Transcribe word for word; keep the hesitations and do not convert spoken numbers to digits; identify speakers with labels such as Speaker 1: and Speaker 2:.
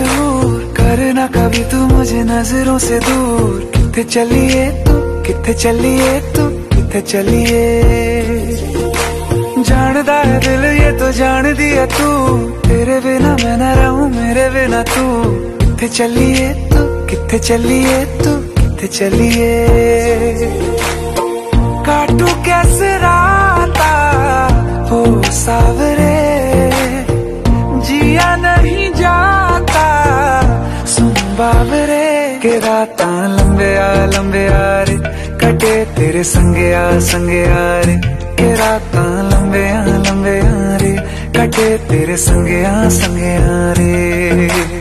Speaker 1: जरूर करना कभी तू मुझे नजरों से दूर। किथे चलिए तू, किथे चलिए तू, किथे चलिए। जानदा है दिल ये तो जान दिया तू, तेरे बिना मैं न रहूं मेरे बिना तू। किथे चलिए तू, किथे चलिए तू, किथे चलिए। काटू कैसे राता हो सावरे, जिया नहीं जाता सुन बाबरे। के राता लंबे आ लंबे आ रे, कटे तेरे संगे आ संगे आ रे। के राता लंबे आ लंबे आ रे, कटे तेरे संगे आ संगे आ रे।